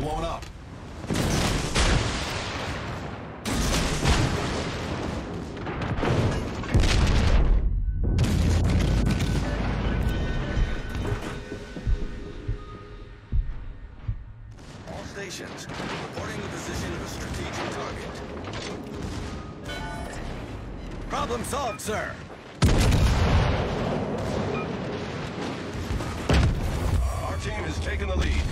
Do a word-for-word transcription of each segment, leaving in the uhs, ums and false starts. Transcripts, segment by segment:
blown up. All stations, reporting the position of a strategic target. Problem solved, sir. Our team has taken the lead.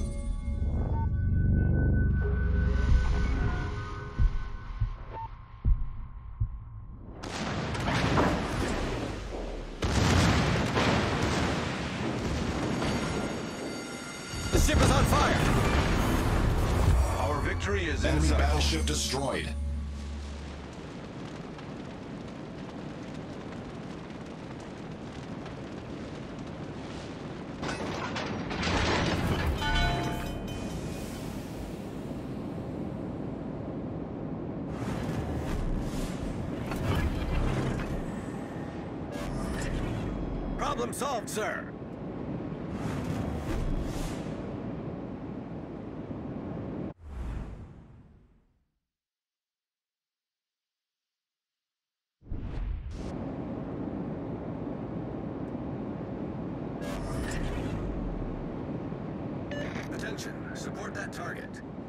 The ship is on fire. Our victory is Enemy inside. battleship destroyed. Problem solved, sir. Attention, support that target.